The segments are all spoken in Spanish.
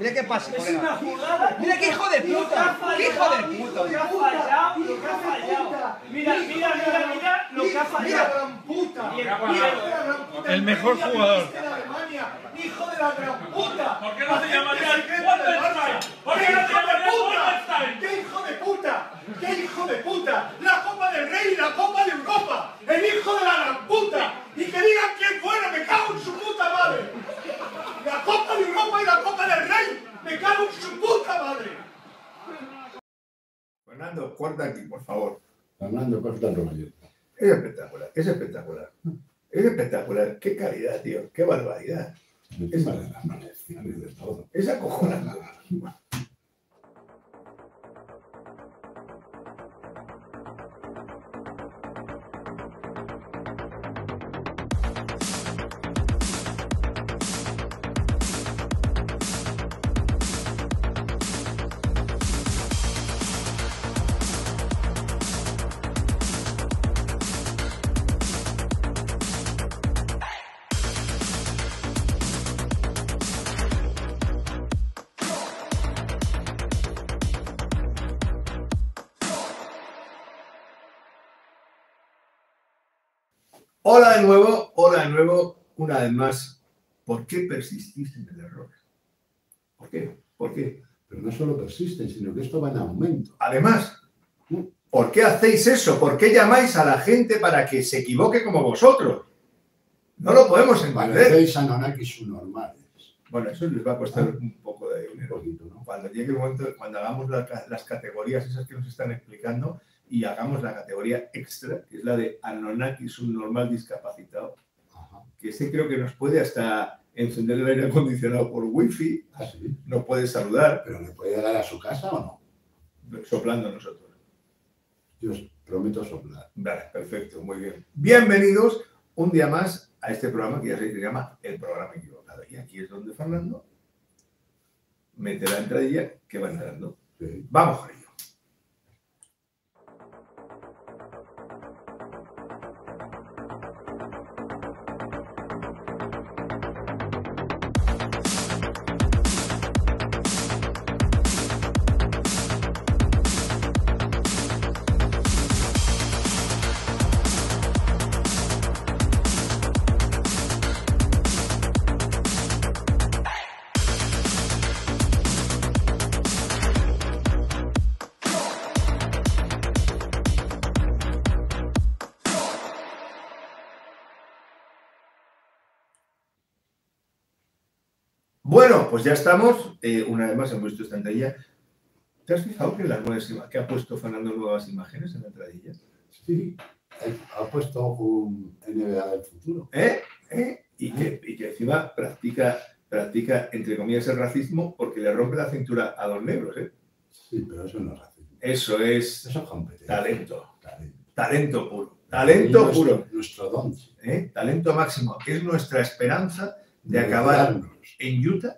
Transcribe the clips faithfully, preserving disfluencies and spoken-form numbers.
Mira qué pasa. Es una jugada. Mira qué hijo de puta. Qué hijo de puta. Lo que ha fallado, lo que ha fallado. Mira, mira, mira, mira lo que ha fallado. El mejor jugador. ¡Hijo de la gran puta! ¿Por qué no te llamarías Wolfenstein? ¿Por qué no te llamarías Wolfenstein? ¡Qué hijo de puta! ¡Qué hijo de puta! ¡La Copa del Rey y la Copa de Europa! ¡El hijo de la gran puta! ¡Y que digan quién fuera! ¡Me cago en su puta madre! ¡La Copa de Europa y la Copa del Rey! ¡Me cago en su puta madre! Fernando, corta aquí, por favor. Fernando, corta el rollo. Es espectacular, es espectacular. Es espectacular. Qué calidad, tío. Qué barbaridad. Encima de las maldiciones de todo. Es acojonante. Hola de nuevo, hola de nuevo, una vez más. ¿Por qué persistís en el error? ¿Por qué? ¿Por qué? Pero no solo persisten, sino que esto va en aumento. Además, ¿por qué hacéis eso? ¿Por qué llamáis a la gente para que se equivoque como vosotros? No lo podemos entender. Parecéis Anunnakis subnormales. Bueno, eso les va a costar un poco de Un dinero. poquito, ¿no? Cuando llegue el momento, cuando hagamos la- las categorías esas que nos están explicando y hagamos la categoría extra, que es la de Anunnaki subnormal discapacitado, Ajá. que ese creo que nos puede hasta encender el aire acondicionado por wifi, Ah, sí. nos puede saludar, ¿Pero le puede llegar a su casa o no? soplando nosotros. Yo os prometo soplar. Vale, perfecto, muy bien. Bienvenidos un día más a este programa que ya se llama El Programa Equivocado. Y aquí es donde Fernando mete la entradilla que va entrando. Sí. Vamos con ello. Bueno, pues ya estamos. Eh, una vez más hemos visto esta entradilla. ¿Te has fijado que, las nuevas ima- que ha puesto Fernando nuevas imágenes en la entradilla? Sí. Ha puesto un N B A del futuro. ¿Eh? ¿Eh? Y, que, y que encima practica, practica, entre comillas, el racismo porque le rompe la cintura a dos negros. ¿eh? Sí, pero eso no es racismo. Eso es Eso es competencia. talento. Talento. Talento puro. Talento nuestro, puro. Nuestro don. ¿eh? Talento máximo. Es nuestra esperanza de acabar retirarnos. en Utah,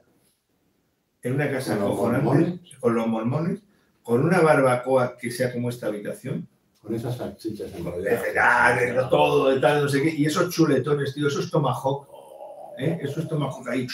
en una casa Con los acojonante, mormones. con los mormones, con una barbacoa que sea como esta habitación. Con esas salchichas De enrolladas. cenar, de todo, de tal, no sé qué. Y esos chuletones, tío, esos tomahawk. ¿eh? Esos tomahawk ahí.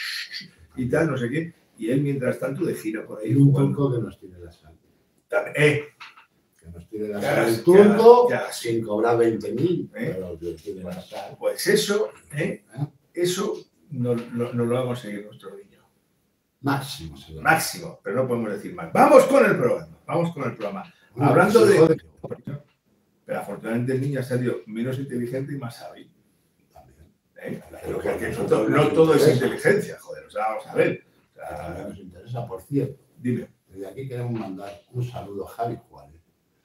Y tal, no sé qué. Y él, mientras tanto, de gira por ahí. Y un jugando. turco que nos tire la sal. Eh, Que nos tire la Que sal hagas- el turco que hagas- sin cobrar veinte mil. ¿Eh? Pero que tire la sal. pues eso, ¿eh? ¿Eh? Eso no, no- no lo va a conseguir nuestro niño. Máximo, seguro. Máximo, pero no podemos decir más. Vamos con el programa. Vamos con el programa. Bueno, Hablando pues, de- hijo de... Pero afortunadamente el niño ha salido menos inteligente y más hábil. También. ¿eh? Pero Porque no, nosotros to- no nos todo es interesa. inteligencia, joder. O sea, vamos a ver. O Que también sea, nos interesa, por cierto. dime. Desde aquí queremos mandar un saludo a Javi Juárez,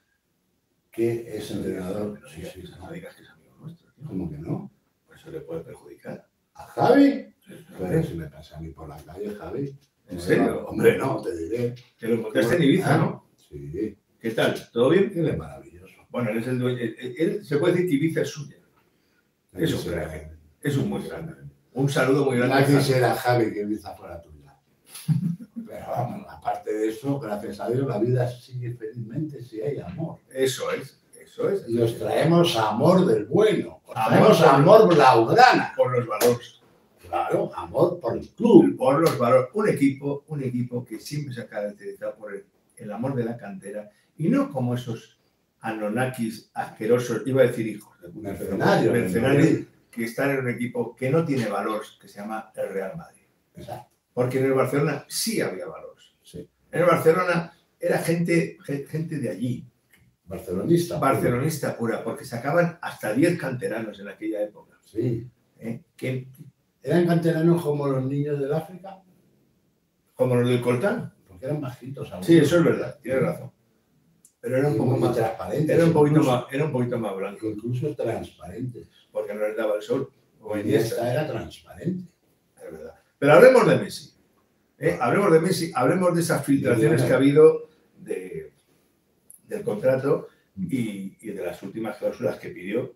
que es entrenador. No Sí, digas, sí, que- no digas que es amigo nuestro. tío. ¿Cómo que no? Por eso le puede perjudicar. ¿A Javi? Pero ¿En si me pasa a mí por la calle, Javi. serio? Hombre, no, te diré. Que lo encontraste en Ibiza, ¿no? Sí, ¿Qué tal? ¿Todo bien? él es maravilloso. Bueno, él es el dueño. Él, él- se puede decir que Ibiza es suya. Es un Sí, crack. Es un muy grande. Un saludo muy Ya grande. quisiera, Javi, que Ibiza fuera tuya. Pero vamos, aparte de eso, gracias a Dios, la vida sigue felizmente si hay amor. Eso es. Eso es. Y os traemos amor del bueno. Os Amor traemos por- amor blaugrana. Por los valores. Claro, amor por el club. Por los valores. Un equipo, un equipo que siempre se ha caracterizado por el, el amor de la cantera y no como esos anonakis asquerosos, iba a decir hijos de puta, Mercenarios, mercenarios que están en un equipo que no tiene valor, que se llama el Real Madrid. Exacto. Porque en el Barcelona sí había valor. Sí. En el Barcelona era gente, gente de allí. Barcelonista. Barcelonista pura, porque sacaban hasta diez canteranos en aquella época. Sí. ¿Eh? Que, ¿Eran canteranos como los niños del África? como los del Coltán. Porque eran bajitos. Algunos. Sí, eso es verdad, tienes razón. Pero era un Y poco muy más transparentes. era un poquito incluso, más, era un poquito más blanco, Incluso transparentes. porque no les daba el sol. Como Y Iniesta, esta era transparente. es verdad. Pero hablemos de Messi. ¿eh? Hablemos de Messi, hablemos de esas filtraciones que ha habido de, del contrato y, y de las últimas cláusulas que pidió.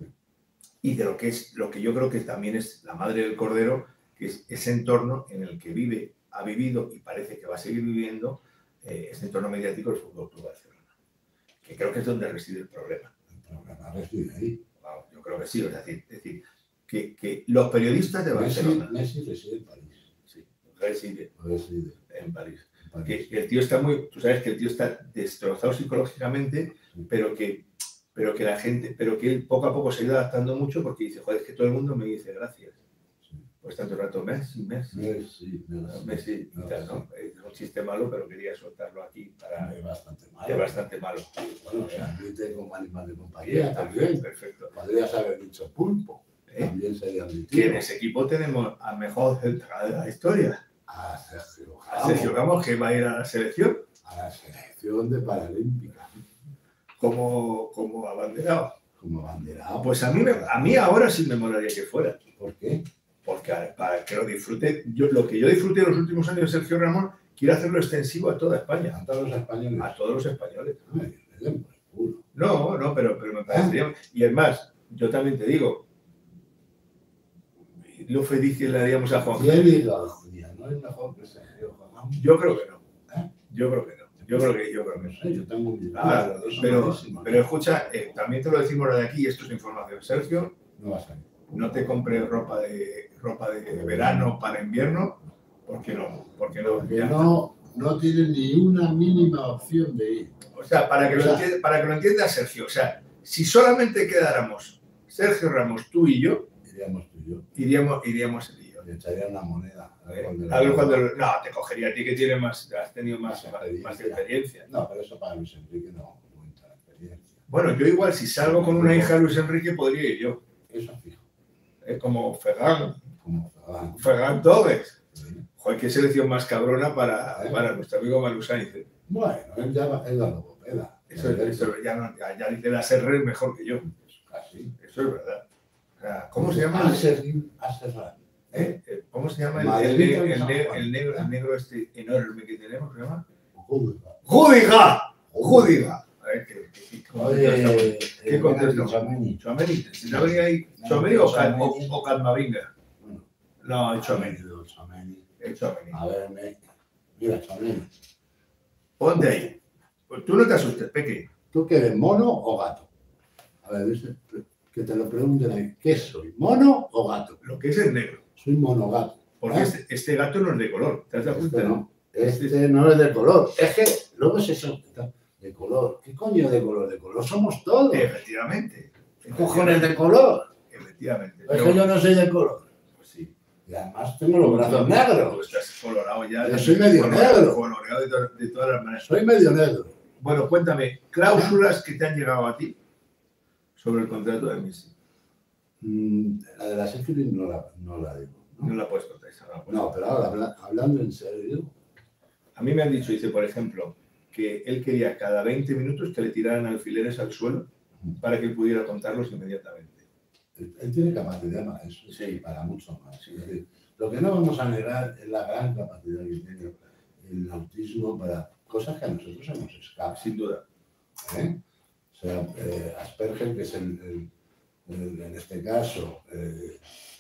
Y de lo que es lo que yo creo que también es la madre del cordero, que es ese entorno en el que vive, ha vivido y parece que va a seguir viviendo eh, ese entorno mediático del Fútbol Club Barcelona. Que creo que es donde reside el problema. El problema reside ahí. Wow, yo creo que sí, es decir, es decir que, que los periodistas de Messi, Barcelona Messi reside en París. sí, reside Reside en París. en París. Que, que el tío está muy, tú sabes que el tío está destrozado psicológicamente, pero que, pero que la gente, pero que él poco a poco se ha ido adaptando mucho porque dice, joder, es que todo el mundo me dice gracias. Sí. Pues tanto rato, Messi, Messi, Messi, Messi. Messi y tal, ¿no? Es un chiste malo, pero quería soltarlo aquí para... Es bastante malo. Es bastante malo. Bueno, se admite como animal de Bien, compañía también. perfecto. Podrías haber dicho pulpo. ¿Eh? También sería admitido. Que en ese equipo tenemos al mejor central de la historia, A Sergio a Ramos. Sergio Ramos, que va a ir a la selección A la selección de Paralímpica. como, como abanderado. Como banderado. Pues a mí, me- a mí ahora sí me molaría que fuera. ¿Por qué? Porque a- para que lo disfrute, yo, lo que yo disfruté en los últimos años de Sergio Ramos, quiero hacerlo extensivo a toda España, A todos los españoles. a todos los españoles. Ay, le den por culo. No, no, pero, pero me parecería. Y es más, yo también te digo, lo feliz que le haríamos a Juan. ¿Quién diga, Julia? No es mejor que Sergio Ramos. Yo creo que no. ¿Eh? Yo creo que no. Yo creo que, yo creo que No no. sé, yo tengo mi Ah, los dos son pero, malísimos. pero escucha, eh, también te lo decimos de aquí, esto es información. Sergio, No va a salir. no te compres ropa de ropa de verano para invierno, porque no, porque no. Porque ya no, no tiene ni una mínima opción de ir. O sea, para que, lo entienda, para que lo entienda Sergio, o sea, si solamente quedáramos Sergio Ramos, tú y yo, Iríamos tú y yo. iríamos, iríamos él y yo. Le echaría una moneda. A ver ¿eh? cuándo A ver la- cuando, no, te cogería a ti que tienes más, has tenido más, Más más, experiencia. más experiencia. No, pero eso para Luis Enrique no cuenta la experiencia. Bueno, yo igual, si salgo con una hija de Luis Enrique, podría ir yo, Eso fijo. ¿eh? Como Ferran, Como Ferran. Ferran Torres. Sí. Joder, qué selección más cabrona para, para nuestro amigo Manu Sainz. ¿eh? Bueno, él ya va- es la logopeda. Eso, eso ya, no, ya, ya dice la R mejor que yo. Casi. Eso es verdad. O sea, ¿cómo se llama? A seguir, a cerrar. ¿Eh? Eh, ¿Cómo se llama el, Madrid el, ne- o el San ne- Juan. el negro, el negro este enorme que tenemos? ¿Cómo se llama? Joder. ¡Júdiga! ¡Júdiga! A ver, ¿qué, qué, qué, qué Oye, ¿Qué eh, contesta? Tchouaméni. Tchouaméni. ¿Se te venía ahí No, Tchouaméni o, Cal- Tchouaméni. o, o Calmavinga? Bueno, No, el Tchouaméni. Tchouaméni. El Tchouaméni. A ver, me... mira, Tchouaméni. Ponte ahí. Pues tú no te asustes, Peque. ¿Tú qué eres, mono o gato? A ver, dice, que te lo pregunten ahí. ¿Qué soy, mono o gato? Lo que es el negro. Soy monogato. Porque ¿Eh? este, este gato no es de color. ¿Te has dado cuenta? Este no. Este no es de color. Es que luego es eso. De color. ¿Qué coño de color? De color somos todos. Efectivamente. ¿Qué cojones de color? Efectivamente. Es Pero- que yo no soy de color. pues sí. Y además tengo los brazos Tú negros. estás colorado ya. Yo soy medio Colorado, negro. Colorado de, to- de todas las maneras. Soy medio negro. Bueno, cuéntame, cláusulas que te han llegado a ti sobre el contrato de Messi. Mm, la de la sífilis no la, no la digo. No ¿no? la puedes contestar. No, la puedes No, pero ahora habla- hablando en serio, A mí me han dicho, dice, por ejemplo, que él quería cada veinte minutos que le tiraran alfileres al suelo para que él pudiera contarlos inmediatamente. él, él tiene capacidad para eso, Sí. para mucho más. Sí. Es decir, lo que no vamos a negar es la gran capacidad que tiene el autismo para cosas que a nosotros se nos escapan. Sin duda. ¿eh? O sea, eh, Asperger, que es el, el- el- en este caso, eh,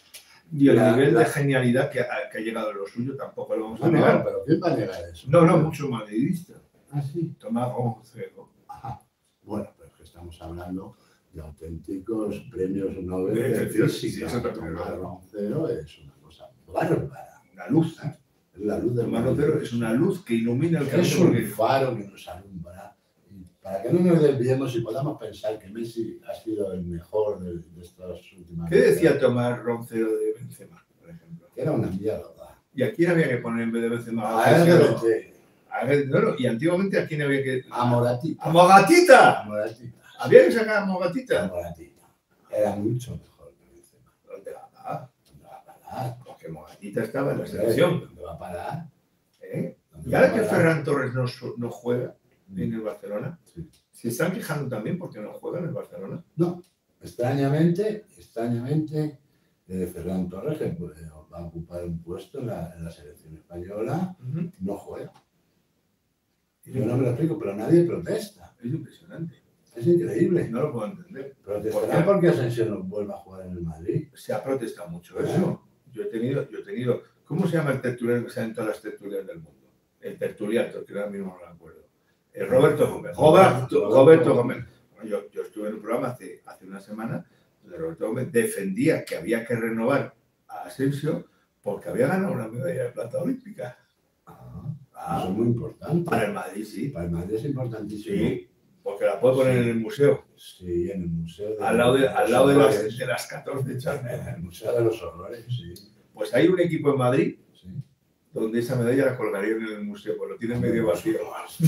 Y el La- nivel de la- genialidad que ha, que ha llegado a lo suyo tampoco lo vamos a no, no, negar. pero ¿quién va a negar eso? No, no, mucho madridista. Ah, sí. Tomás Roncero. Ajá. Bueno, pero es que estamos hablando de auténticos premios Nobel De de física, física. sí, eso también es Tomás verdad. Roncero es una cosa bárbara. Una luz. Es la luz del Tomás Madrid. Roncero es una luz que ilumina el Es camino. un porque- faro que nos alumbra. Y para que no nos desviemos y podamos pensar que Messi ha sido el mejor de, de estas últimas ¿Qué decía Tomás Roncero de Benzema, por ejemplo? Que era una mierda. ¿Y a quién había que poner en vez de Benzema? A él Cristiano? de A ver, no, no, y antiguamente a quién había que... A Moratita. ¡A Mogatita! A Moratita. Había que sacar a A Mogatita. Moratita. Era mucho mejor que Benzema. ¿Dónde va a parar? ¿Dónde va a parar? Porque Mogatita estaba en la selección. ¿Dónde va a parar? ¿Eh? ¿Dónde Y va ahora a que parar? Ferran Torres no, su- no juega en el Barcelona, Sí. ¿se están quejando también porque no juega en el Barcelona? No, extrañamente, extrañamente, eh, Ferran Torres, que pues, va a ocupar un puesto en la, en la selección española, Ujú. no juega. Yo no me lo explico, pero nadie protesta. Es impresionante. Es increíble. No lo puedo entender. Protestarán ¿Por porque Asensio no vuelva a jugar en el Madrid. Se ha protestado mucho Ah. eso. Yo he tenido, yo he tenido, ¿cómo se llama el tertuliano que sale en todas las tertulias del mundo? El tertuliano, que ahora mismo no me acuerdo. El Roberto Gómez. Roberto, Roberto Gómez. Bueno, yo, yo estuve en un programa hace, hace una semana donde Roberto Gómez defendía que había que renovar a Asensio porque había ganado una medalla de plata olímpica. Ah, Ah, eso es muy importante. para el Madrid, sí. Para el Madrid es importantísimo. Sí, porque la puede poner en el museo, Sí, en el Museo de, al lado de, de al los lado de, las, Horrores. de las catorce En charlas. el Museo de los Horrores, sí. Pues hay un equipo en Madrid sí. donde esa medalla la colgarían en el museo, pues lo tienen medio vacío.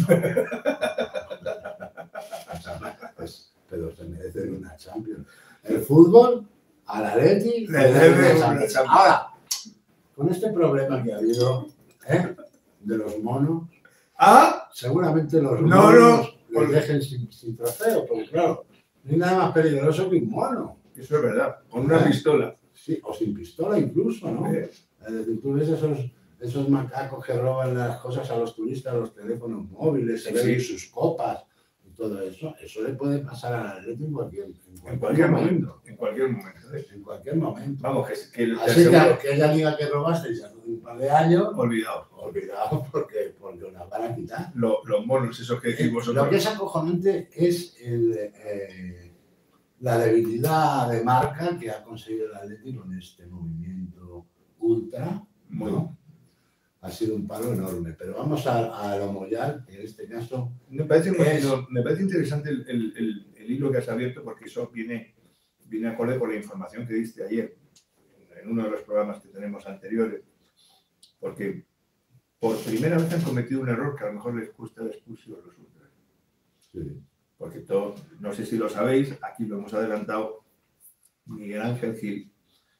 Pues, pero se merecen una Champions. El fútbol, al Atleti, Le le debe debe una una Champions. Champions. Ahora, con este problema que ha habido ¿eh? de los monos, ¡Ah! seguramente los No, monos no, los porque- dejen sin, sin trofeo, porque claro, no hay nada más peligroso que un mono. Eso es verdad, con una ¿Eh? pistola. Sí, o sin pistola incluso, ¿no? Eh, Es decir, tú ves esos, esos macacos que roban las cosas a los turistas, los teléfonos móviles, se Sí, ven sí. sus copas y todo eso. Eso le puede pasar al Atlético en cualquier, en En cualquier momento, en cualquier momento. ¿eh? En cualquier momento. Vamos, que, que te Así aseguro- que aquella liga que robaste ya hace un par de años, olvidado. olvidado porque, porque os la van a quitar. Lo- los monos, esos que decís Eh, vosotros. Lo que es acojonante es el, eh, la debilidad de marca que ha conseguido el Atlético con este movimiento ultra. Muy- ¿no? Ha sido un palo enorme. Pero vamos a, a lo Moyal, que en este caso Me parece, muy- Es- no, me parece interesante el, el- el- el hilo que has abierto porque eso viene, viene acorde con la información que diste ayer en uno de los programas que tenemos anteriores. Porque por primera vez han cometido un error que a lo mejor les cuesta el expulsión a los ultras. sí, Porque todo, no sé si lo sabéis, aquí lo hemos adelantado, Miguel Ángel Gil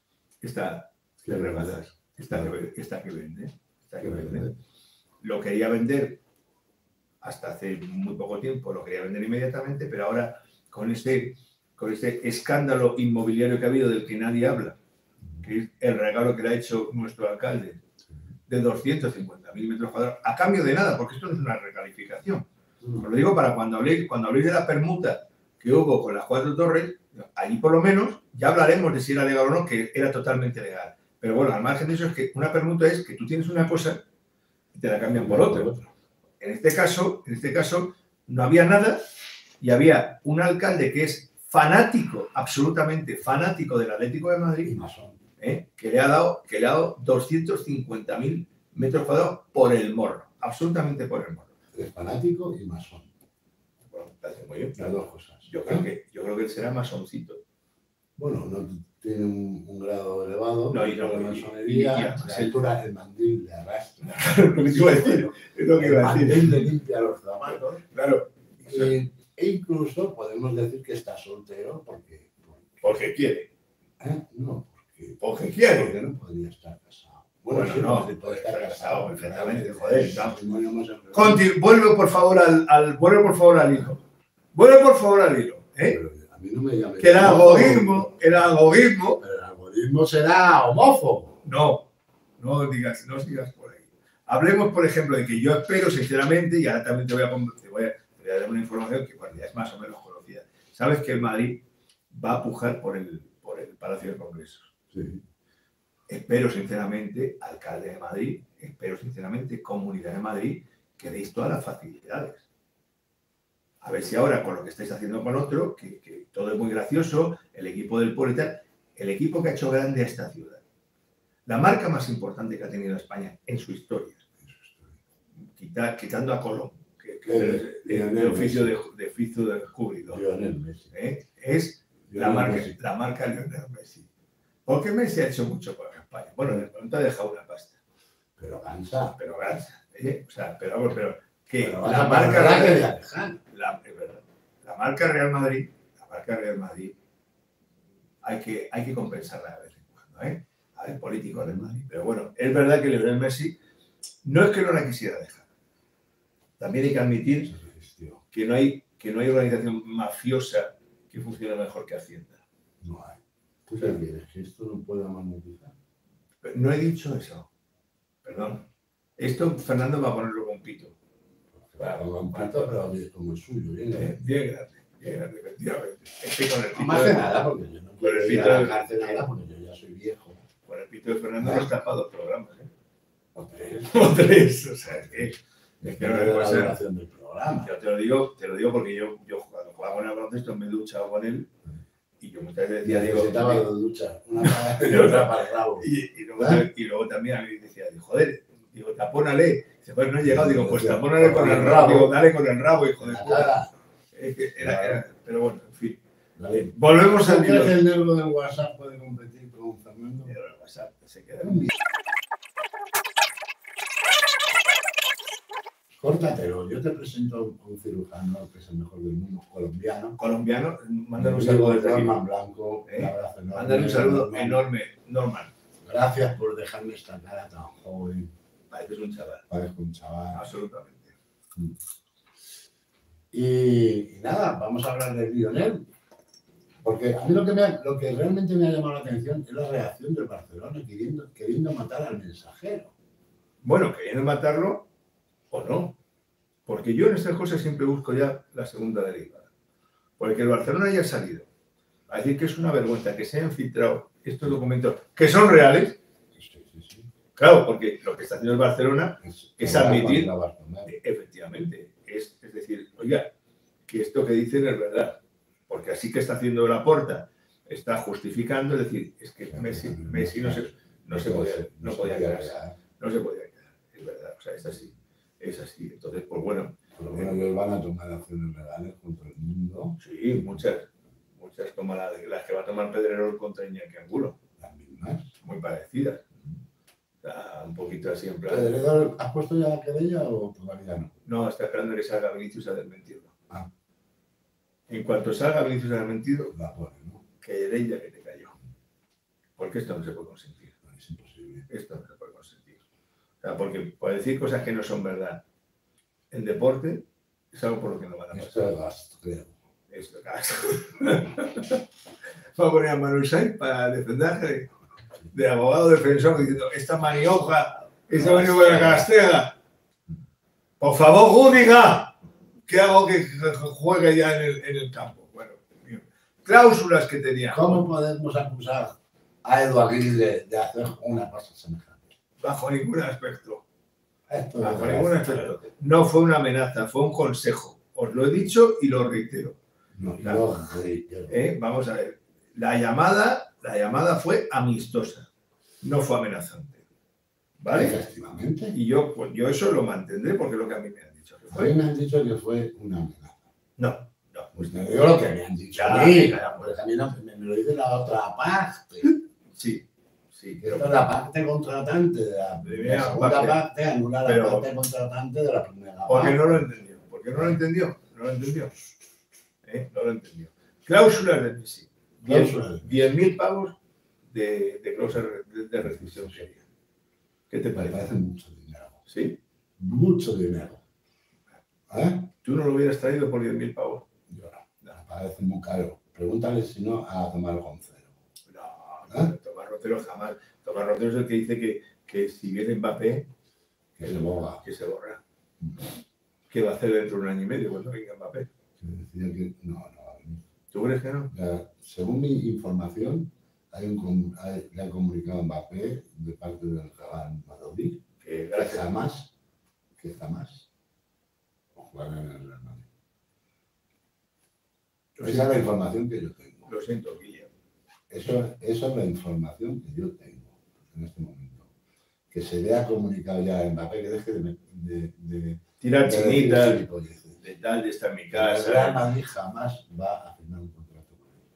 está de rebajas, está que, está que vende, está que vende. Lo quería vender hasta hace muy poco tiempo, lo quería vender inmediatamente, pero ahora con ese, con ese escándalo inmobiliario que ha habido del que nadie habla, que es el regalo que le ha hecho nuestro alcalde de doscientos cincuenta mil metros cuadrados, a cambio de nada, porque esto no es una recalificación. Os lo digo para cuando habléis, cuando habléis de la permuta que hubo con las cuatro torres, allí por lo menos ya hablaremos de si era legal o no, que era totalmente legal. Pero bueno, al margen de eso es que una permuta es que tú tienes una cosa y te la cambian por otra. En este caso, en este caso no había nada y había un alcalde que es fanático, absolutamente fanático del Atlético de y Madrid, masón. ¿eh? que, le ha dado, que le ha dado doscientos cincuenta mil metros cuadrados por el morro, absolutamente por el morro. Es fanático y masón. Bueno, me parece muy bien. Las dos cosas. Yo creo que, yo creo que él será masoncito. Bueno, no tiene un, un grado elevado No, y no, de y- masonería, y- y- la altura del mandil le arrastra. lo que te iba a decir, es lo que El iba a decir. mandil le limpia los zapatos. Claro, Y- e incluso podemos decir que está soltero porque, porque- porque quiere, ¿eh? no, porque, porque quiere. porque no podría estar casado. Bueno, sí, no, puede- puede estar casado, perfectamente, El joder, no. matrimonio homosexual. Conti, vuelve por favor al, al vuelve por favor al hilo. Vuelve por favor al hilo, ¿eh? Pero a mí no me llame Que el homófobo. algoritmo, el algoritmo, Pero el algoritmo será homófobo. no, no digas, no sigas por ahí. Hablemos, por ejemplo, de que yo espero sinceramente, y ahora también te voy a, pon- te voy a, te voy a dar una información que bueno, ya es más o menos conocida. Sabes que el Madrid va a pujar por el, por el Palacio de Congresos. Sí. Espero sinceramente, alcalde de Madrid, espero sinceramente, Comunidad de Madrid, que deis todas las facilidades. A ver si ahora con lo que estáis haciendo con otro, que, que todo es muy gracioso, el equipo del pueblo y tal, el equipo que ha hecho grande a esta ciudad, la marca más importante que ha tenido España en su historia, Quita, quitando a Colón, que, que El- es el, el- el oficio de, de oficio de descubridor, Lionel Messi. ¿eh? es la Lionel marca, Messi. la marca Lionel Messi. Porque Messi ha hecho mucho por España. Bueno, en el momento ha dejado una pasta, Pero cansa. pero gansa, ¿eh? O sea, pero vamos, pero que Pero la la marca marca que Real, ya dejan. la, es verdad, la marca Real Madrid, la marca Real Madrid, hay que, hay que compensarla de vez en cuando, ¿eh? A ver, político del Madrid. Pero bueno, es verdad que Lionel Messi no es que no la quisiera dejar. También hay que admitir que no hay, que no hay organización mafiosa que funcione mejor que Hacienda. No hay. ¿Tú qué quieres? ¿Que esto no pueda monetizar? Pero no he dicho eso. Perdón. Esto Fernando va a ponerlo con pito. Claro, lo comparto, pero como el suyo, bien. Eh, Bien grande, bien grande, efectivamente. Es que con el No pito, me hace de, nada porque yo no Con quiero el ir pito a de- la cárcel ahora porque yo ya soy viejo. con el pito de Fernando no está para dos programas, ¿eh? O tres. O tres, o sea, es que, es que Depende no de le la puede ser. duración del programa. Yo te lo digo, te lo digo porque yo, yo cuando jugaba con el baloncesto me he duchado con él y yo muchas veces decía, digo, Necesitaba dos duchas, una para y otra para el rabo. y, y, luego, ¿Eh? y luego también a mí decía, joder, digo, tapónale. Dice, pues no he llegado, digo, pues Decía, tapónale con el rabo, digo, dale con el rabo, hijo de La puta. cara. Es que era, era, pero bueno, en fin. Vale. Volvemos al ¿Tú crees que lío. el negro del WhatsApp puede competir con Fernando? Pero el WhatsApp se queda. Córtatelo, yo te presento a un cirujano que es el mejor del mundo, colombiano. Colombiano, mándale un saludo desde aquí. Norman Blanco, ¿Eh? un abrazo enorme. Mándale un saludo Norman. enorme, Norman. Gracias por dejarme esta cara tan joven. Pareces un chaval, Parezco un chaval. absolutamente. Y, y nada, vamos a hablar de Lionel. Porque a mí lo que, me ha- lo que realmente me ha llamado la atención es la reacción del Barcelona queriendo, queriendo matar al mensajero. Bueno, queriendo matarlo o no. Porque yo en estas cosas siempre busco ya la segunda derivada. Porque el Barcelona ya ha salido a decir que es una vergüenza que se hayan filtrado estos documentos que son reales. Sí, sí, sí. Claro, porque lo que está haciendo el Barcelona, Es, Es admitir- la Barcelona. eh, efectivamente, es, es decir, oiga, que esto que dicen es verdad. Porque así que está haciendo Laporta, está justificando, es decir, es que Messi, Messi no se, no se podía, no podía quedar. No se podía quedar, es verdad. O sea, es así. Es así. Entonces, pues bueno, Por lo menos ellos van a tomar acciones legales contra el mundo, sí, muchas, muchas como la- las que va a tomar Pedrerol contra Iñaki Angulo, las mismas. muy parecidas. Está un poquito así en plan. ¿Pedredor, ¿has puesto ya la querella o todavía no? No, está esperando que salga Vinicius a desmentirlo. Ah. En cuanto salga Vinicius a desmentirlo, La pone, ¿no? que ella que te cayó. Porque esto no se puede consentir. No, es imposible. Esto no se puede consentir. O sea, porque por decir cosas que no son verdad en deporte es algo por lo que no van a Esto pasar. es rastreo. Esto, va a poner a Manu Sainz para defenderse de abogado defensor diciendo esta manioja, esta manioja de la Castega. Por favor, Rúdiga, que hago que juegue ya en el, en el campo. Bueno, cláusulas que tenía. ¿Cómo podemos acusar a Edu Aguirre de hacer una cosa semejante? Bajo ningún aspecto. Esto Bajo es ningún rastreo. aspecto. No fue una amenaza, fue un consejo. Os lo he dicho y lo reitero. No, yo, sí, yo- ¿Eh? Vamos a ver. La llamada, la llamada fue amistosa, no fue amenazante. ¿Vale? Efectivamente. Y yo, pues, yo eso lo mantendré porque es lo que a mí me han dicho. que A mí fue. me han dicho que fue una amenaza. No, no. Pues te digo lo que me han dicho Ya, a mí, ya, porque también me, me lo dice la otra parte. Sí, sí. Que Pero, esta es la parte contratante de la, De de primera la segunda parte. parte, anula la Pero- parte contratante de la primera porque parte. no lo entendió. Porque no lo entendió. No lo entendió. ¿Eh? No lo entendió. Cláusulas de Messi. Cláusulas de Messi. diez mil pavos de, de cláusula de, de rescisión seria. ¿Qué te Me parece? parece mucho dinero. ¿Sí? Mucho dinero. ¿Eh? ¿Tú no lo hubieras traído por diez mil pavos? Yo no. Me parece muy caro. Pregúntale si no a Tomás Goncero. No, no, Tomás Rotero jamás. Tomás Rotero es el que dice que, que si viene Mbappé, Que se boga. que se borra. ¿Qué va a hacer dentro de un año y medio cuando venga Mbappé? Que decía que no, no. ¿Tú crees que no? Ya, según mi información, hay un, com- hay- le ha comunicado a Mbappé de parte del Real Madrid Que que gracias. jamás, que jamás jugará en el Real Madrid. Lo Esa es la siento, información que yo tengo. lo siento, Guilla. Eso, esa es la información que yo tengo. en este momento. Que se le ha comunicado ya a Mbappé que deje de, de, de Tirar de chinitas, decir gilipolleces. de tal, de estar en mi El Real casa. Madrid jamás va a firmar un contrato con él.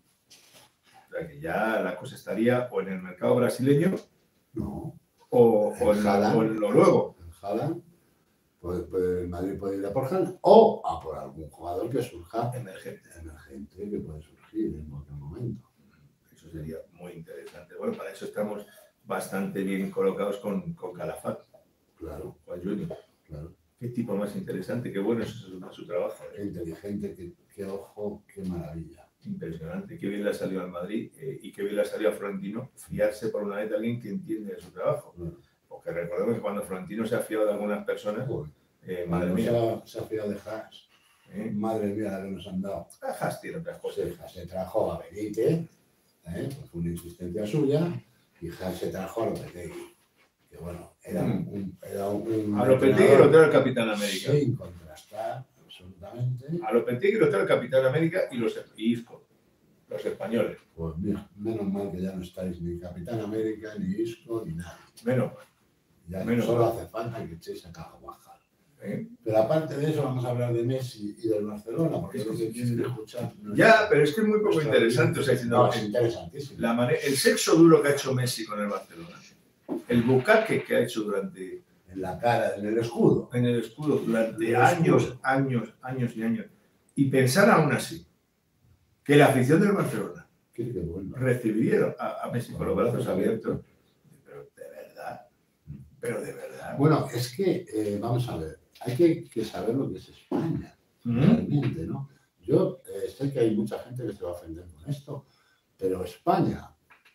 O sea que ya la cosa estaría o en el mercado brasileño No. o, o, en, Haaland. o en Noruego. En Haaland, pues, pues el Madrid puede ir a por Haaland o a por algún jugador que surja Emergente. emergente que puede surgir en cualquier momento. Eso sería muy interesante. Bueno, para eso estamos bastante bien colocados con, con Calafat, Claro, con Junior. claro. Qué tipo más interesante, qué bueno es su, su trabajo. Qué ¿eh? inteligente, qué, qué ojo, qué maravilla. Impresionante. Qué bien le ha salido al Madrid eh, y qué bien le ha salido a Florentino fiarse por una vez de alguien que entiende de su trabajo. Bueno, Porque recordemos que cuando Florentino se ha fiado de algunas personas, joder, eh, madre cuando se mía, ha, se ha fiado de Haas, ¿eh? madre mía la que nos han dado. Haas tiene otras Pues cosas. Haas se trajo a Benítez, ¿eh? Pues fue una insistencia suya, y Haas se trajo a Lopetegui, que bueno, era un, un, era un A Lopetegui lo entrenador trae el Capitán América. sin contrastar absolutamente. A Lopetegui lo trae el Capitán América y los y Isco, los españoles. Pues mira, menos mal que ya no estáis ni Capitán América, ni Isco, ni nada. Menos, Ya Menos solo mal. hace falta que echéis a Carvajal. ¿eh? Pero aparte de eso, vamos a hablar de Messi y del Barcelona, porque es lo que Sí, sí, quieren sí. escuchar. Ya, pero es que es muy poco nuestra interesante. O sea, audiencia. diciendo, No, es interesantísimo. la mane- el sexo duro que ha hecho Messi con el Barcelona, el bucaque que ha hecho durante En la cara, en el escudo. en el escudo durante El años, escudo. años, años y años, y pensar aún así que la afición del Barcelona Quiere que vuelva. recibiría a, a Messi con los brazos abiertos, pero de verdad, pero de verdad. Bueno, es que, eh, vamos a ver, hay que, que saber lo que es España, ¿Mm? realmente, ¿no? Yo eh, sé que hay mucha gente que se va a ofender con esto, pero España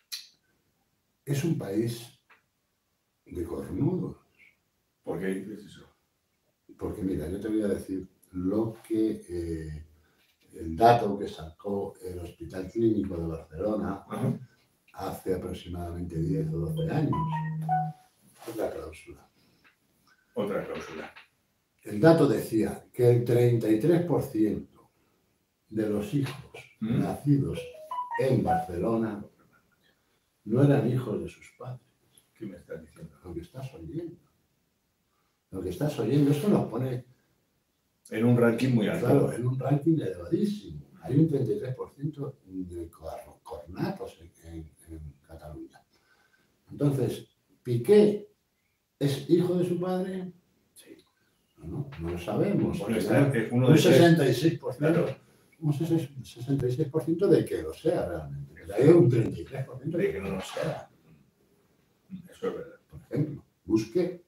es un país de cornudos. ¿Por qué dices eso? Porque mira, yo te voy a decir lo que eh, el dato que sacó el Hospital Clínico de Barcelona Ajá. hace aproximadamente diez o doce años. Es la cláusula. Otra cláusula. El dato decía que el treinta y tres por ciento de los hijos ¿Mm? nacidos en Barcelona no eran hijos de sus padres. ¿Qué me estás diciendo? Lo que estás oyendo. Lo que estás oyendo, eso nos pone, En un ranking muy alto. claro, en un ranking elevadísimo. Hay un treinta y tres por ciento de cor- cornatos en, en- en Cataluña. Entonces, ¿Piqué es hijo de su padre? Sí. No, no, no lo sabemos. Bueno, está Pero en uno un de tres. sesenta y seis por ciento. Claro. Un sesenta y seis por ciento de que lo sea realmente. Pero hay un treinta y tres por ciento De que no lo sea. Eso es verdad. Por ejemplo, Busqué,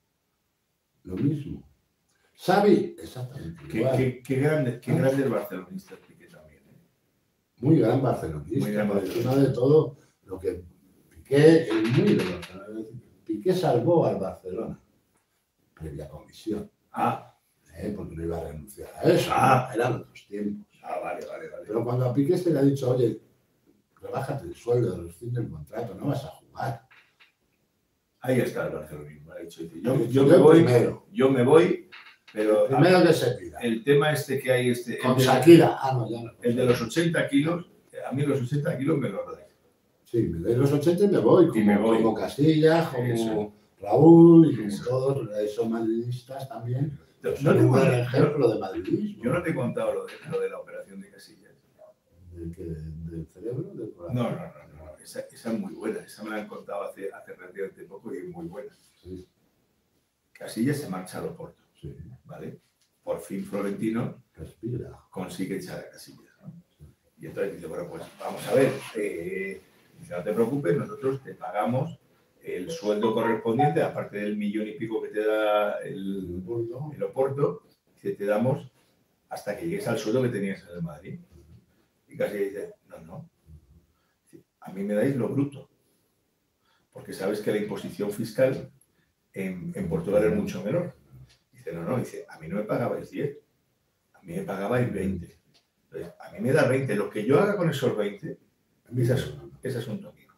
lo mismo. Xavi, exactamente Qué, igual. qué, qué grande, qué grande el barcelonista Piqué también. ¿eh? Muy gran barcelonista. Muy gran por barcelonista. encima de todo, lo que Piqué es muy de Barcelona. Piqué salvó al Barcelona, previa comisión, Ah, ¿eh? Porque no iba a renunciar a eso. Ah. ¿no? Eran otros tiempos. ah, vale, vale, vale. Pero cuando a Piqué se le ha dicho, oye, rebájate el sueldo, rescinde el contrato, no vas a jugar. Ahí está el barcelonismo. Ha dicho, dice, yo, Yo yo me voy, primero. yo me voy, pero Primero que se pida. el tema este que hay, este, el Con de, Shakira. Ah, no, ya no. el de los ochenta kilos, a mí los ochenta kilos me los dais. Sí, me doy los ochenta y me voy, como, Y me voy. como Casillas, como Eso. Raúl y como Eso. todos esos madridistas también. No Son te un buen cuento- ejemplo de madridismo. Yo no te he contado lo de, lo de la operación de Casillas. ¿Del, que- del cerebro? Del corazón. No, no, no, no. Esa, esa es muy buena. Esa me la han contado hace, hace relativamente poco y es muy buena. Sí, Casillas se marcha a Loporto, sí, ¿vale? Por fin Florentino respira. consigue echar a Casillas, ¿no? Y entonces dice, bueno, pues vamos a ver, eh, dice, no te preocupes, nosotros te pagamos el sueldo correspondiente, aparte del millón y pico que te da El el, burdo. el Oporto, que te damos hasta que llegues al sueldo que tenías en el Madrid. Y Casillas dice, no, no, dice, a mí me dais lo bruto, porque sabes que la imposición fiscal en, en Portugal es mucho menor. Dice, no, no, dice, a mí no me pagabais diez, a mí me pagabais veinte. Entonces, a mí me da veinte, lo que yo haga con esos veinte, ese es, ese asunto mío.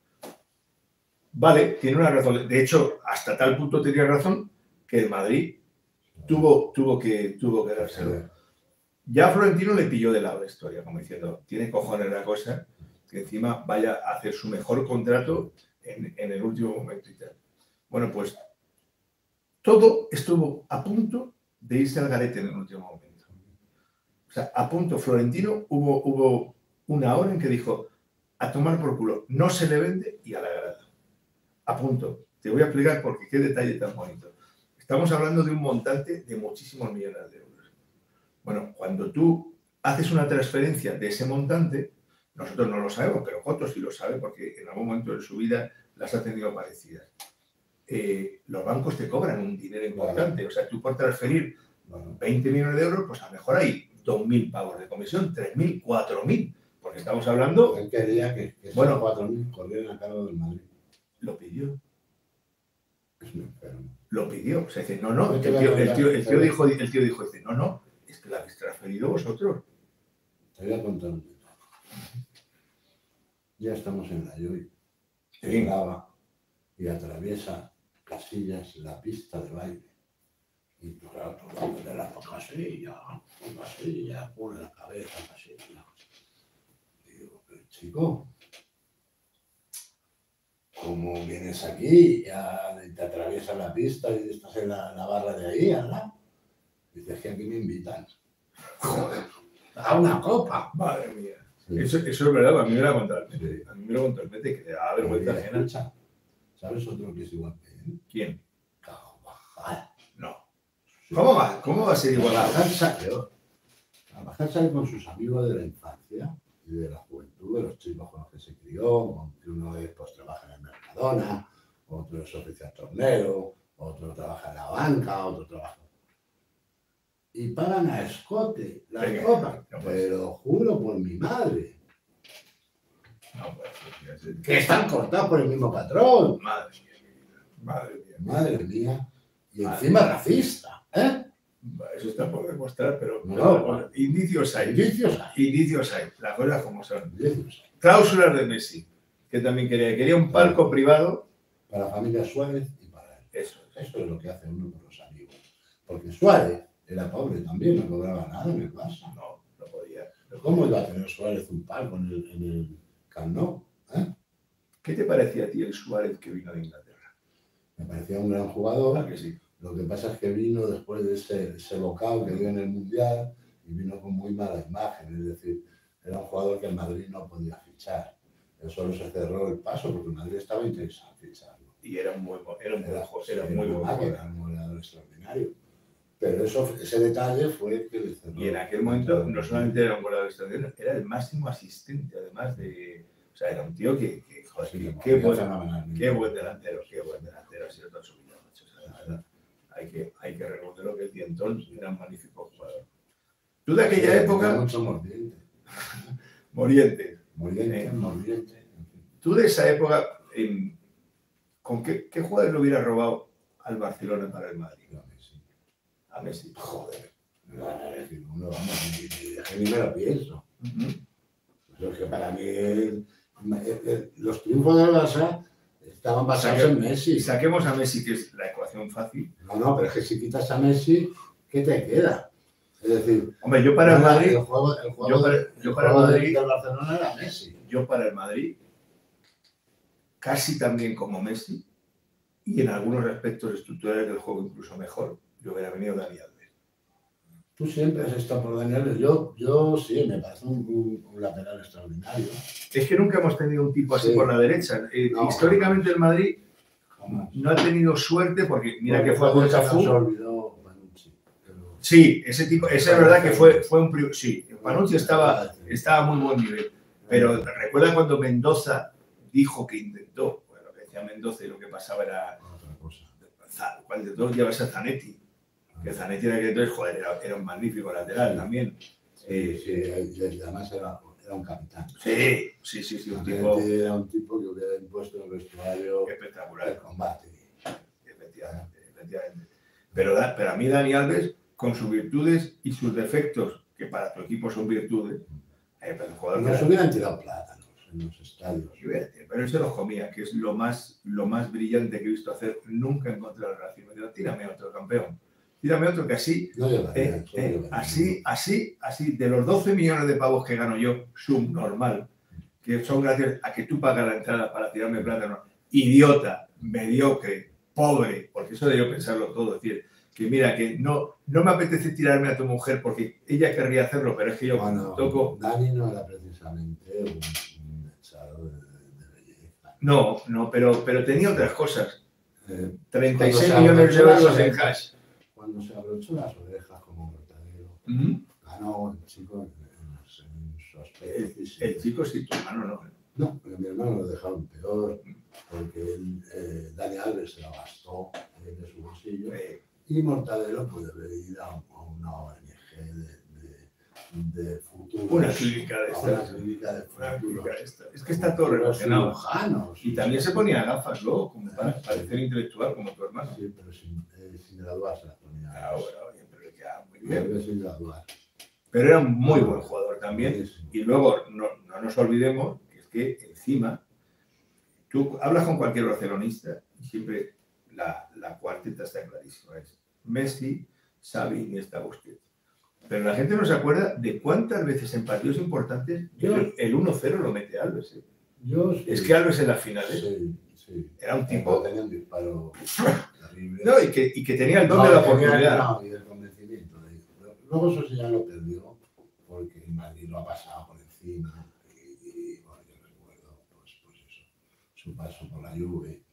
Vale, tiene una razón. De hecho, hasta tal punto tenía razón que el Madrid tuvo, tuvo, que, tuvo que dárselo. Ya a Florentino le pilló de lado la historia, como diciendo, tiene cojones la cosa, que encima vaya a hacer su mejor contrato en, en el último momento y tal. Bueno, pues todo estuvo a punto de irse al garete en el último momento. O sea, a punto, Florentino hubo, hubo una hora en que dijo, a tomar por culo, no se le vende y a la grada. A punto. Te voy a explicar por qué, qué detalle tan bonito. Estamos hablando de un montante de muchísimos millones de euros. Bueno, cuando tú haces una transferencia de ese montante, nosotros no lo sabemos, pero Joto sí lo sabe porque en algún momento de su vida las ha tenido parecidas. Eh, los bancos te cobran un dinero importante. O sea, tú por transferir veinte millones de euros, pues a lo mejor hay dos mil pavos de comisión, tres mil, cuatro mil, porque estamos hablando... Él quería que, que bueno, cuatro mil corrieran a cargo del Madrid. Lo pidió. Es un enfermo. Lo pidió. O sea, dice, no, no, el tío, el tío, el tío dijo, el tío dijo, dice, no, no, es que la habéis transferido vosotros. Te voy a contar un detalle. Ya estamos en la Lloy. Sí. Graba y atraviesa Casillas la pista de baile. Y tú, claro, tú dándole la casilla, casilla, pone la cabeza, casilla. Digo, pero chico, ¿cómo vienes aquí? Ya te atraviesas la pista y estás en la, la barra de ahí, ¿verdad? Dices que aquí me invitan. Joder, a una copa. Madre mía. Sí. Eso, eso es verdad, a mí me lo ha contado el Mete. Sí. A mí me lo ha contado el Mete, que le da vergüenza Oye, ajena. escucha, ¿sabes otro que es igual que él? ¿Quién? Carvajal. No. ¿Cómo va? ¿Cómo va a ser igual? Carvajal sale, Carvajal sale con sus amigos de la infancia y de la juventud, de los chicos con los que se crió, que uno de pues, trabaja en el Mercadona, otro es oficial tornero, otro trabaja en la banca, otro trabaja... Y pagan a escote las Venga, copas, no puede pero juro por mi madre, No, pues, fíjate. que están cortados por el mismo patrón. Madre mía, mi vida. Madre mía. Madre mía, y Madre encima mía. racista, ¿eh? Eso está por demostrar, pero No, pero, no. bueno, indicios hay. Indicios hay, Indicios hay. Las cosas como son. indicios hay. Cláusulas de Messi, que también quería. Quería un palco privado. Para la familia Suárez y para él. Eso es. Eso es lo que hace uno con los amigos. Porque Suárez era pobre también, no cobraba nada en el Barça. No, no podía. Pero ¿cómo iba a tener Suárez un palco en el, en el Camp Nou? ¿Eh? ¿Qué te parecía a ti el Suárez que vino de Inglaterra? Me parecía un gran jugador. ¿A que sí? Lo que pasa es que vino después de ese, ese local que dio en el Mundial y vino con muy mala imagen. Es decir, era un jugador que el Madrid no podía fichar. Él solo se cerró el paso porque el Madrid estaba interesado en ficharlo. Y era un muy, era un buen Era, jugador, era era muy buen una máquina, jugador. un goleador extraordinario. Pero eso, ese detalle fue el que le cerró. Y en aquel momento no solamente era un goleador extraordinario, era el máximo asistente, además de... O sea, era un tío que, que joder, Sí, qué, lo qué movía buen, fenomenalmente. qué buen delantero, qué buen delantero ha sido toda su vida, macho. O sea, la verdad, hay que, hay que reconocerlo que el Dientón era un magnífico jugador. Tú de aquella Sí, época, tenía mucho mordiente. Morientes, Mordiente, Eh. mordiente. en fin. tú de esa época, en- ¿con qué, qué jugador le hubiera robado al Barcelona para el Madrid? Yo a mí sí. A Messi. Joder. No, es decir, uno, vamos, ni, ni, ni, ni me lo pienso. Ujú. Pues es que para mí el- el- el- los triunfos del Barça estaban basados Saque- en Messi. Y saquemos a Messi, que es la ecuación fácil. No, no, pero es que si quitas a Messi, ¿qué te queda? Es decir, Hombre, yo para el nada, Madrid, el juego, el juego, yo para- de- yo el para el juego de- Madrid- del Barcelona era Messi. yo para el Madrid, casi tan bien como Messi, y en algunos aspectos estructurales del juego incluso mejor, yo hubiera venido Dani Alves. Tú siempre has estado por Daniel. Yo, yo sí, me parece un, un- un lateral extraordinario. Es que nunca hemos tenido un tipo así Sí. por la derecha. Eh, No. históricamente el Madrid Jamás. no ha tenido suerte porque mira Porque que fue con se nos Cafú. olvidó Panucci, pero- Sí, ese tipo, esa es verdad que fue, fue un pri- sí, Panucci estaba, estaba a muy buen nivel. Pero recuerda cuando Mendoza dijo que intentó, bueno, lo que decía Mendoza y lo que pasaba era, Otra cosa. Za- ¿cuál de todos llevas a Zanetti? Que Zanetti era que entonces, joder, era, era un magnífico lateral también. Sí, sí, y además era, era un capitán. Sí, sí, sí, sí, un tipo Era un tipo que hubiera impuesto el vestuario de espectacular. combate. Efectivamente, efectivamente. Pero, da- pero a mí Dani Alves, con sus virtudes y sus defectos, que para tu equipo son virtudes, eh, pero un jugador que Nos era- hubieran tirado plátanos en los estadios. pero él se los comía, que es lo más, lo más brillante que he visto hacer nunca en contra del Racing. Me dijo, tírame otro, campeón. Tírame otro que así, No llevaría, eh, solo eh, llevaría. así, así, así, de los doce millones de pavos que gano yo, subnormal, que son gracias a que tú pagas la entrada para tirarme plátano, idiota, mediocre, pobre, porque eso debió pensarlo todo, es decir, que mira, que no, no me apetece tirarme a tu mujer porque ella querría hacerlo, pero es que yo Bueno, toco... Dani no era precisamente un, un echado de, de belleza. No, no, pero, pero tenía otras cosas. Eh, treinta y cuando seis se millones de abrochó las euros en orejas, cash. Cuando se abrochó las orejas como Mortadelo, ¿Mm? ganó el chico en, los- en su aspecto El, físico. el chico sí, tu hermano no. No, pero mi hermano lo dejaron peor, porque él, eh, Dani Alves se lo gastó eh, de su bolsillo. Eh, Y Mortadelo puede haber ido a a una O N G de, de, de futuro. Una clínica de a una estas. clínica de Una futuros. clínica esta. Es que está todo relacionado. Cirujanos. Y también se ponía gafas luego, como para parecer intelectual como tu hermano. Sí, pero sin, eh, sin graduarse las ponía. Ah, bueno, oye, pero le quedaba muy Creo bien. que sin graduar. Pero era un muy buen jugador también. Buenísimo. Y luego, no, no nos olvidemos que es que encima, tú hablas con cualquier barcelonista y siempre la, la cuarteta está clarísima. Es Messi, Xavi, Iniesta, Busquets. Pero la gente no se acuerda de cuántas veces en partidos importantes Yo- el, el uno cero lo mete Alves. ¿eh? Yo sí. Es que Alves en las finales Sí, sí. era un Pero tipo... tenía un disparo terrible. No, y que, y que tenía el don No, de la tenía- oportunidad. no, y el convencimiento. de ello. Luego eso sí ya lo perdió, porque el Madrid lo ha pasado por encima. Y, y bueno, yo recuerdo, pues, pues eso, su paso por la Juve,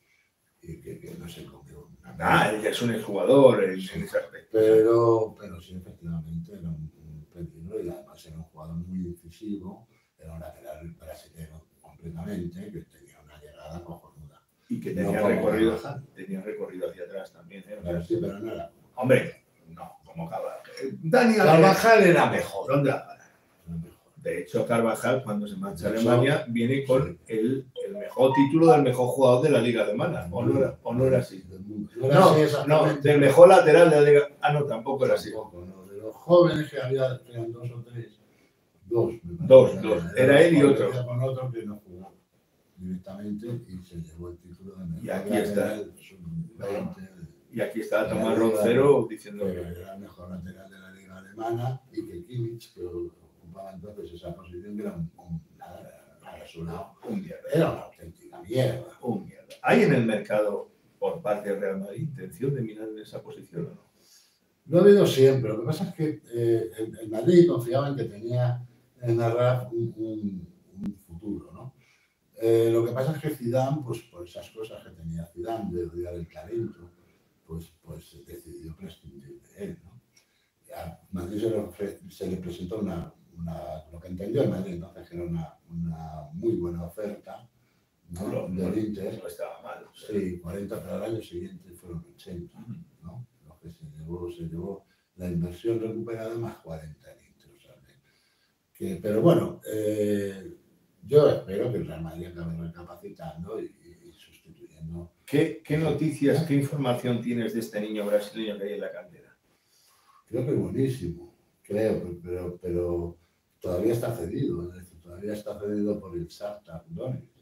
y que, que no se comió una Ah, él ya es un exjugador en, en ese aspecto. Pero, pero sí, efectivamente, era un, un peligro y además era un jugador muy decisivo, era un lateral brasileño completamente, que tenía una llegada cojonuda. Y que No tenía como recorrido, Carvajal. tenía recorrido hacia atrás también. ¿eh? O sea, Pero sí, pero no era. Hombre, no, como Carvajal. Dani Alves- Carvajal era mejor. ¿Dónde? Era mejor. De hecho, Carvajal, cuando se marcha a De hecho, Alemania, viene con el, el mejor título del mejor jugador de la Liga Alemana. ¿O no era, o no era así? Del mundo. No era No, así no, exactamente. del mejor lateral de la Liga. Ah, no, tampoco era así. Tampoco, no. De los jóvenes que había, eran dos o tres, dos. me parece. Dos, dos. Era él y otro. Había con otro que no jugó directamente y se llevó el título de mejor Y aquí está. lateral sub veinte. Y aquí está Tomás Roncero diciendo que que... era el mejor lateral de la liga alemana y que Kimmich, que ocupaba entonces esa posición, que era un, un, nada, a su lado, Un mierda. era una auténtica mierda. Un mierda. ¿Hay en el mercado, por parte del Real Madrid, intención de mirar en esa posición o no? Lo ha habido siempre. Lo que pasa es que eh, el, el Madrid confiaba en que tenía en Arraf un, un, un futuro, ¿no? Eh, lo que pasa es que Zidane, pues por esas cosas que tenía Zidane de odiar el talento, pues, pues decidió prescindir de él, ¿no? Y a Madrid se le, ofre- se le presentó una, una, lo que entendió el Madrid, entonces que era una, una muy buena oferta, ¿no? No, no, Del Inter. no estaba mal. Sí, cuarenta, pero al año siguiente fueron ochenta, ¿no? Lo que se llevó, se llevó la inversión recuperada más cuarenta en Inter. O sea, que, que- pero bueno, eh, yo espero que el Real Madrid acabe recapacitando y, y sustituyendo. ¿Qué, ¿Qué noticias, qué información tienes de este niño brasileño que hay en la cantera? Creo que es buenísimo, creo, pero, pero todavía está cedido, es decir, todavía está cedido por el Shakhtar Donetsk.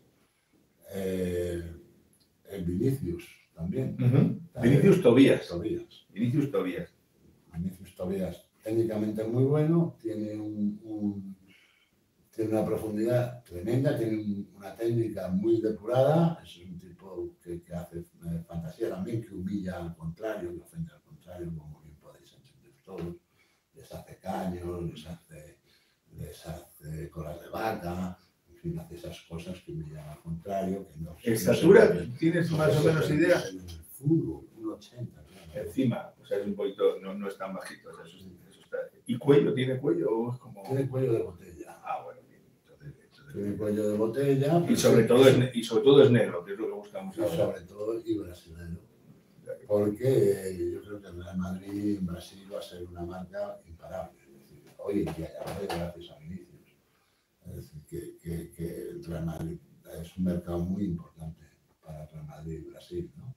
Eh, el Vinicius también. Uh-huh. Vinicius Tobías. Tobías. Vinicius Tobías. Vinicius Tobías, técnicamente muy bueno, tiene, un, un, tiene una profundidad tremenda, tiene un, una técnica muy depurada, es un tipo que, que hace eh, fantasía también, que humilla al contrario, que ofende al contrario, como bien podéis entender todos. Les hace caños, les hace, les hace colas de vaca, en fin, hace esas cosas que humillan al contrario. Que no, ¿Estatura? no se- ¿Tienes no más se o menos ven idea? En el fútbol, un ochenta. Claro. Encima, o sea, es un poquito, no, no es tan bajito. O sea, eso, eso está... ¿Y cuello? ¿Tiene cuello o es como...? Tiene cuello de botella. Ah, bueno, bien. Entonces, entonces- Tiene cuello de botella. Y sobre, todo es, ne- y sobre todo es negro, que es lo que buscamos Y ahora. sobre todo y brasileño. Porque eh, yo creo que el Real Madrid en Brasil va a ser una marca imparable. Es decir, hoy en día ya lo es gracias a Vinicius. Es decir, que, que, que el Real Madrid es un mercado muy importante para el Real Madrid y Brasil, ¿no?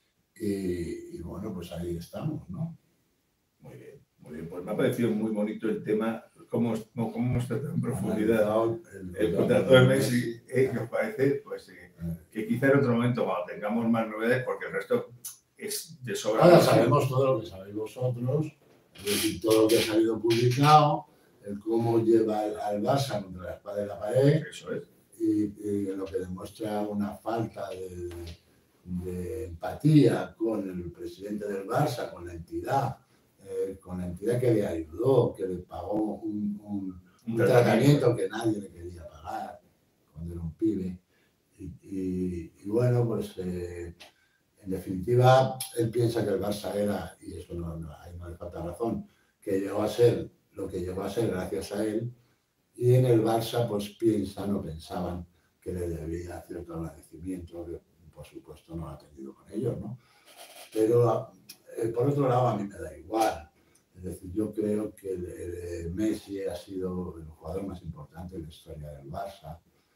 Y, y bueno, pues ahí estamos, ¿no? Muy bien, muy bien. Pues me ha parecido muy bonito el tema, cómo, cómo hemos tratado en profundidad El, el contrato de Messi, eh, que os parece, pues eh, que quizá en otro momento cuando tengamos más novedades, porque el resto es de sobra. Ahora sabemos todo lo que sabéis vosotros, es decir, todo lo que ha salido publicado, el cómo lleva al, al Barça contra la espada de la pared, Eso es. y, y lo que demuestra una falta de, de empatía con el presidente del Barça, con la entidad, eh, con la entidad que le ayudó, que le pagó un, un, un tratamiento que nadie le quería pagar cuando era un pibe. Y, y, y bueno, pues eh, en definitiva, él piensa que el Barça era, y eso no, no, ahí no le falta razón, que llegó a ser lo que llegó a ser gracias a él, y en el Barça pues piensan o pensaban que le debía cierto agradecimiento, que por supuesto no lo ha tenido con ellos, ¿no? Pero eh, por otro lado a mí me da igual, es decir, yo creo que el, el Messi ha sido el jugador más importante en la historia del Barça,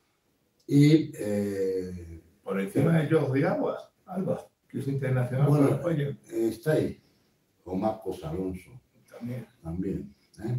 y eh, por encima de Jordi Alba, Alba, que es internacional. Bueno, por España. Está ahí, o Marcos Alonso. También. También. ¿eh?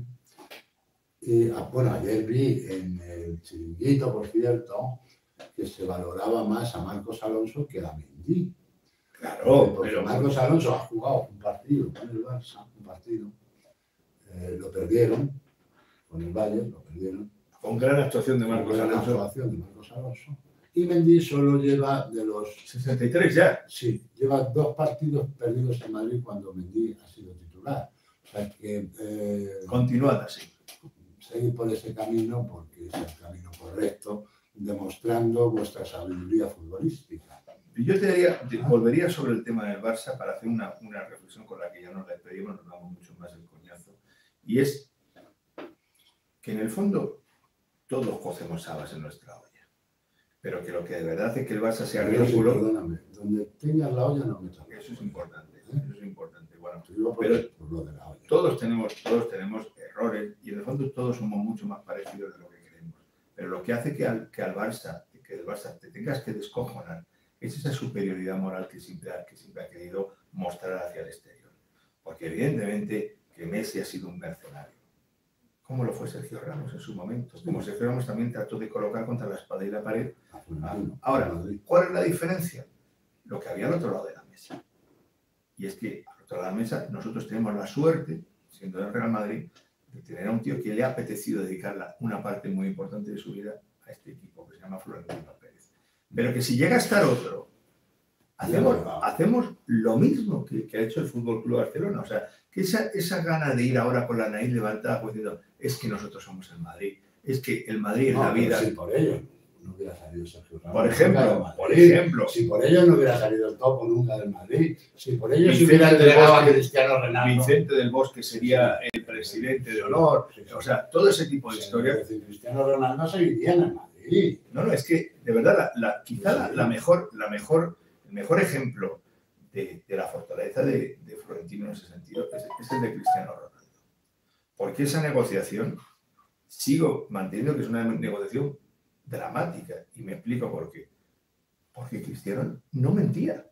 Y bueno, ayer vi en el Chiringuito, por cierto, que se valoraba más a Marcos Alonso que a Mendy. Claro, Porque pero Marcos Alonso ha jugado un partido con el Barça, un partido, eh, lo perdieron, con el Bayern, lo perdieron. con gran actuación de Marcos Gran Alonso. actuación de Marcos Alonso. Y Mendy solo lleva de los... sesenta y tres ya. Sí, lleva dos partidos perdidos en Madrid cuando Mendy ha sido titular. O sea que... Eh, Continuada, sí. Seguir por ese camino porque es el camino correcto, demostrando vuestra sabiduría futbolística. Y yo te diría, te volvería sobre el tema del Barça para hacer una, una reflexión con la que ya nos despedimos, nos damos mucho más el coñazo. Y es que en el fondo todos cocemos habas en nuestra olla. Pero que lo que de verdad hace que el Barça sea Pero sí, ridículo... perdóname, donde tengas la olla no metas. Eso es importante, eso es importante. Bueno, Te digo por, pero por lo de la olla. todos tenemos, todos tenemos errores y en el fondo todos somos mucho más parecidos de lo que queremos. Pero lo que hace que al, que al Barça, que el Barça te tengas que descojonar es esa superioridad moral que siempre, ha, que siempre ha querido mostrar hacia el exterior. Porque evidentemente que Messi ha sido un mercenario. Como lo fue Sergio Ramos en su momento. Como Sergio Ramos también trató de colocar contra la espada y la pared. Ahora, ¿cuál es la diferencia? Lo que había al otro lado de la mesa. Y es que al otro lado de la mesa nosotros tenemos la suerte, siendo del Real Madrid, de tener a un tío que le ha apetecido dedicarla una parte muy importante de su vida a este equipo que se llama Florentino Pérez. Pero que si llega a estar otro, hacemos, hacemos lo mismo que, que ha hecho el Fútbol Club Barcelona. O sea, que esa, esa gana de ir ahora con la nariz levantada, pues diciendo, es que nosotros somos el Madrid, es que el Madrid es no, la vida. Sí, por ello no hubiera salido Sergio Ramos. Por ejemplo, por ejemplo. Si por ello no hubiera salido el topo nunca del Madrid. Si por ello Vicente se hubiera del entregado a Bosque, Cristiano Ronaldo. Vicente del Bosque sería el presidente de honor. Sí, sí. O sea, todo ese tipo de Sí, historias. es decir, Cristiano Ronaldo seguiría en el Madrid. No, no, es que de verdad, la, la, quizá la, la mejor, la mejor, el mejor ejemplo de, de la fortaleza de, de Florentino en ese sentido es, es el de Cristiano Ronaldo. Porque esa negociación, sigo manteniendo que es una negociación dramática. Y me explico por qué. Porque Cristiano no mentía.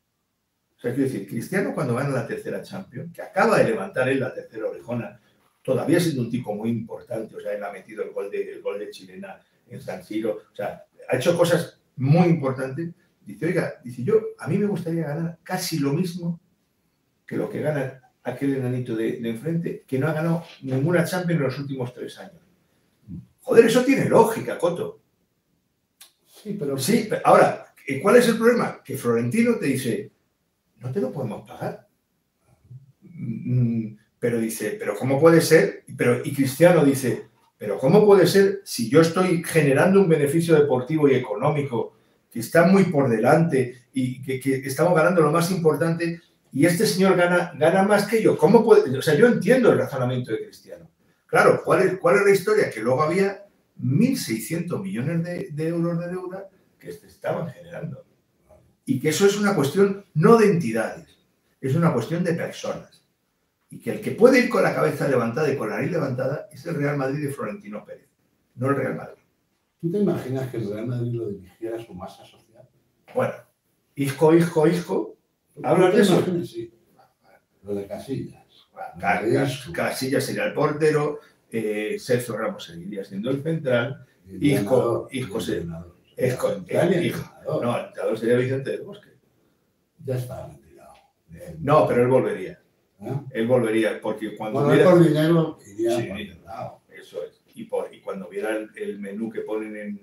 O sea, quiero decir, Cristiano cuando gana la tercera Champions, que acaba de levantar él la tercera orejona, todavía siendo un tipo muy importante, o sea, él ha metido el gol de, el gol de Chilena en San Siro, o sea, ha hecho cosas muy importantes. Dice, oiga, dice yo, a mí me gustaría ganar casi lo mismo que lo que gana aquel enanito de, de enfrente, que no ha ganado ninguna Champions en los últimos tres años. Joder, eso tiene lógica, Coto. Sí, pero... Sí, pero ahora, ¿cuál es el problema? Que Florentino te dice, no te lo podemos pagar. Pero dice, ¿pero cómo puede ser? Pero, y Cristiano dice, ¿pero cómo puede ser si yo estoy generando un beneficio deportivo y económico que está muy por delante y que, que estamos ganando lo más importante y este señor gana, gana más que yo? ¿Cómo puede? O sea, yo entiendo el razonamiento de Cristiano. Claro, ¿cuál es, cuál es la historia? Que luego había mil seiscientos millones de, de euros de deuda que se estaban generando. Y que eso es una cuestión no de entidades, es una cuestión de personas. Y que el que puede ir con la cabeza levantada y con la nariz levantada es el Real Madrid de Florentino Pérez, no el Real Madrid. ¿Tú te imaginas que el Real Madrid lo dirigiera su masa social? Bueno, hijo, hijo, hijo, ¿hablas de eso? Sí, lo de Casillas. Cas, Casillas sería el portero, eh, Sergio Ramos seguiría siendo el central, hijo, hijo, sería hijo, no, el entrenador sería Vicente del Bosque. Ya está retirado. No, pero él volvería. ¿Eh? Él volvería, porque cuando bueno, viera... por dinero iría sí, por otro lado. Eso es. Y, por, y cuando viera el, el menú que ponen en,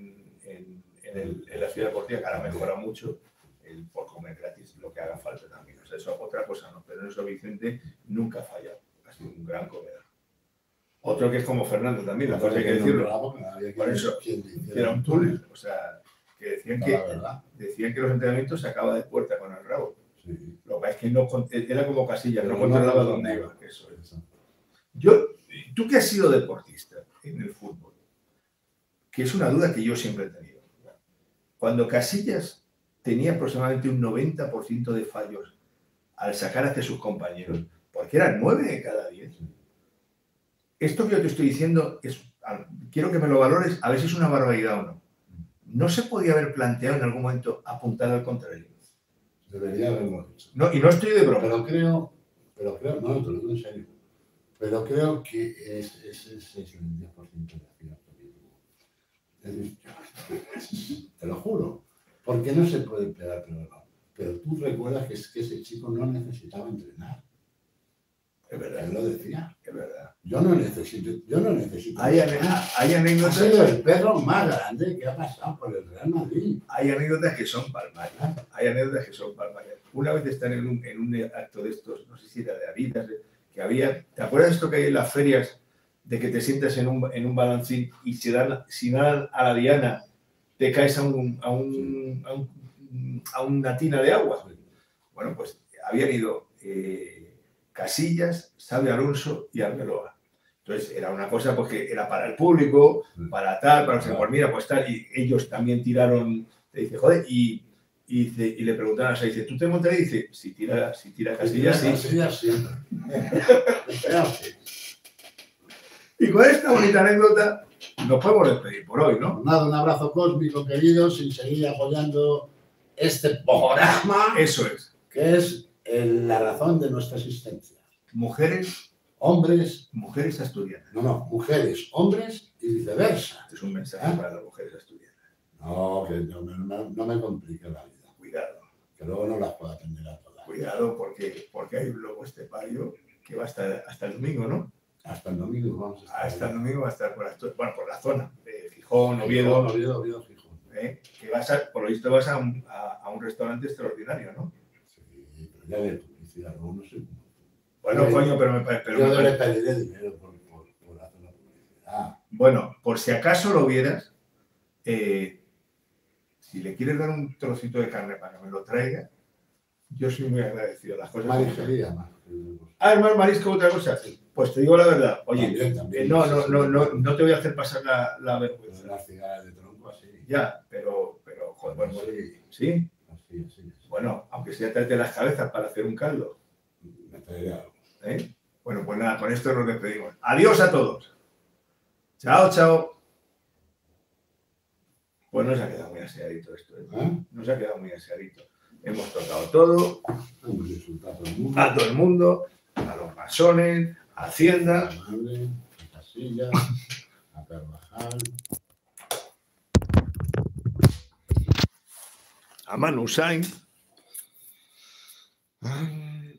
en, en, el, en la ciudad deportiva, que ahora mejora mucho, el por comer gratis, lo que haga falta también. O sea, eso otra cosa no, pero en eso Vicente nunca ha fallado, ha sido un gran comedor. Otro que es como Fernando también, la cosa hay que decirlo. Por eso, era un túnel, o sea, que decían que, decían que los entrenamientos se acaba de puerta con el rabo. Sí. Lo que es que no, era como Casillas, no controlaba dónde iba. Eso es. Yo, tú que has sido deportista en el fútbol, que es una duda que yo siempre he tenido. Cuando Casillas tenía aproximadamente un noventa por ciento de fallos al sacar hacia sus compañeros, porque eran nueve de cada diez. Esto que yo te estoy diciendo, es, quiero que me lo valores, a ver si es una barbaridad o no. ¿No se podía haber planteado en algún momento apuntar al contrario? Debería haberlo hecho. No, y no estoy de broma. Pero creo, pero creo, no, te lo digo en serio, pero creo que es, es, es, es el diez por ciento de acierto. Es decir, te lo juro, porque no se puede pegar, pero no. Pero tú recuerdas que, es que ese chico no necesitaba entrenar. Es verdad. Él lo decía. Es verdad. Yo no necesito, yo no necesito. Hay, hay anécdotas. Ha sido el perro más grande que ha pasado por el Real Madrid. Hay anécdotas que son palmarias. Hay anécdotas que son palmarias. Una vez están en un, en un acto de estos, no sé si era de Adidas, que había. ¿Te acuerdas de esto que hay en las ferias? De que te sientas en un, en un balancín y si dan, si dan a la diana, te caes a, un, a, un, a, un, a una tina de agua. Bueno, pues habían ido. Eh, Casillas, Xabi Alonso y Arbeloa. Entonces era una cosa porque era para el público, para tal, para que pues mira, pues tal, y ellos también tiraron, te dice, joder, y, y, dice, y le preguntaron a Xavi, dice, ¿tú te montas? Y dice, si tira, si tira Casillas, sí. Casillas, sí. Y con esta bonita anécdota nos podemos despedir por hoy, ¿no? Nada, un abrazo cósmico, queridos, y seguir apoyando este programa. Eso es. Que es el, la razón de nuestra existencia. Mujeres, hombres, mujeres asturianas. No, no, mujeres, hombres y viceversa. Este es un mensaje ¿Ah? para las mujeres asturianas. No, que no, no, no me complique la vida. Cuidado. Que luego no las puedo atender a todas. Cuidado, porque, porque hay un lobo estepario que va a estar hasta el domingo, ¿no? Hasta el domingo vamos a estar. Hasta el domingo va a estar por la, bueno, por la zona de Gijón, Oviedo. Gijón, Oviedo, Oviedo, Gijón. ¿Eh? Que vas a, por lo visto vas a un, a, a un restaurante extraordinario, ¿no? Sí, pero ya de publicidad, no, no sé. Bueno, yo, coño, pero me parece... Yo me le pediré dinero por, por, por hacer la publicidad. Bueno, por si acaso lo vieras, eh, si le quieres dar un trocito de carne para que me lo traiga, yo soy muy agradecido. Las cosas Marisquería, más. Ah, ¿es más marisco que otra cosa? Sí. Pues te digo la verdad. Oye, también, también, eh, no, sí, no, sí, no, sí, no, sí. no te voy a hacer pasar la, la vergüenza. Las cigarras de tronco así. Ya, pero, pero joder, bueno, Sí. ¿sí? Así, así, así. Bueno, aunque sea tráete las cabezas para hacer un caldo. Me traeré algo. ¿Eh? Bueno, pues nada, con esto nos despedimos. Adiós a todos. Chao, chao. Pues no se ha quedado muy aseadito esto. ¿eh? ¿Eh? No se ha quedado muy aseadito. Hemos tocado todo, Hemos insultado a todo el mundo. a todo el mundo, a los masones, a Hacienda. A la madre, a Casillas, a Carvajal. A Manu Sainz. Ay.